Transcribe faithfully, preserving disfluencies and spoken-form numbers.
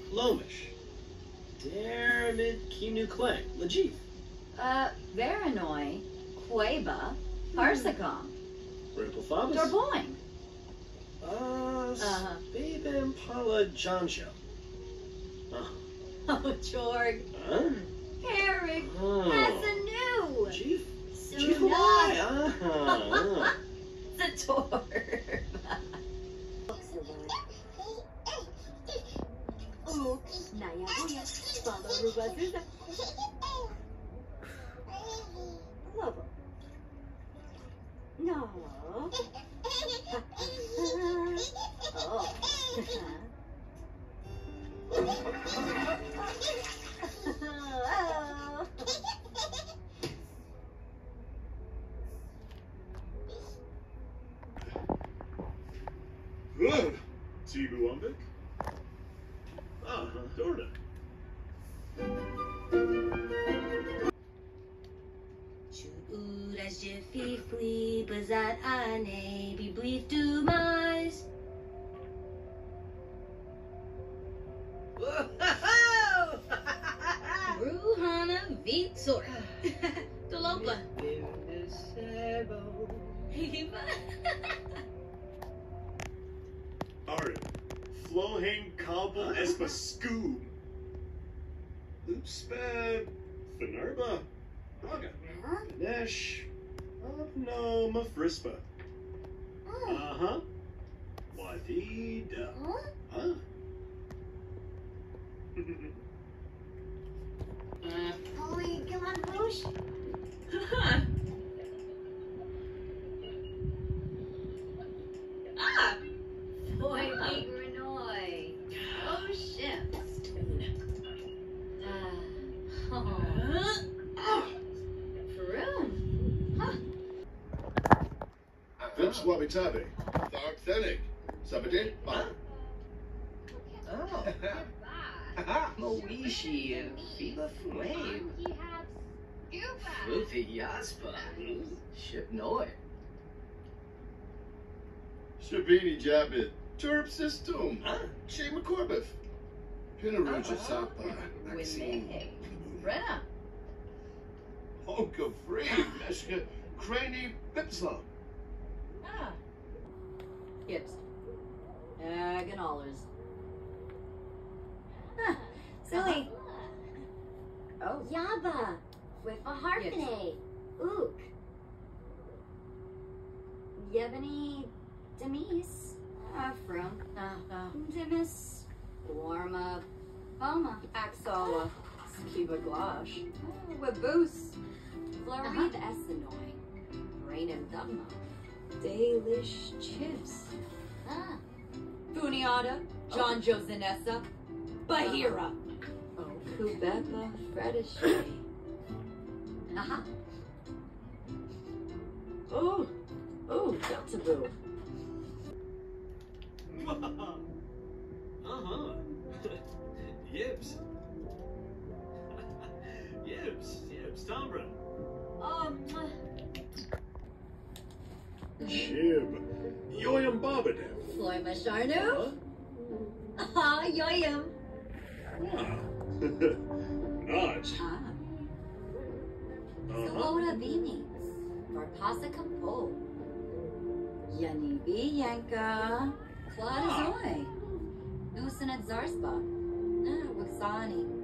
Lomish. Dermid Kinu Clay. Legit. Uh, Veranoi, Queba, Parsacom. Vertical Fabus. Dorboing. Uh, Uh-huh. Spabin Pala Johnshow. Oh. Oh, Jorg. Huh? Eric. Oh. That's a new. Chief. Soon Chief Hawaii. Uh-huh. The Torb. Oh, Naya Boya. Follow Rubazuza. Lobo. No. Oh. Oh. Ugh. Tibu Umbik? Ah, Dorda. As je fifli bezat ane be brief du mais. Ruhana Vitor. Dolopa. Arin. Flohane Kabel Espa Scoob. Loopspad. Fenerba. Raga. Ganesh. No, Mafrispa. Uh huh. Wadida. Huh? Uh, Holy, come on, push. Ah! Boy, big Renoi. Oh, shit. Uh, oh. Vroom. Huh. Vince Wabitabi. Tharkthenic. Sabadin. Huh? Oh. Moishi and Fiba Flame. Floofy Yaspa. Ship Noi. Shabini Jabit. Turb System. Huh? Shay McCorbiff. Pinaruja Sapa. Maxine. Brenna. Honka Free. Meshka. Craney Bipslam. Ah. Gibbs. Agonallers. Huh. Silly. Oh. Yaba. With a harpene. Ook. Yebony Demise. Afro. Ah, ah. Demis. Warma. Boma. Axala. Skiba Glash. Waboose. Floride Essenoi. Rain and Dugma. Dalish Chips. Ah. Funiata. John Josanessa. Bahira. Oh, Kubeka Fredish. Aha. Oh, oh, Deltaboo. Uh-huh. Yibs. Yibs. Yibs. Tombra. Um. Jib. Yoyam Babadev. Floy Masharnu. Ah, yoyam. Ah. Naj. Ah. Uh-huh. Sloda Venings. Varpasa Kapo. Yanibi Yanka. Claudazoi. Nusanat Zarspa. Ah, Waxani.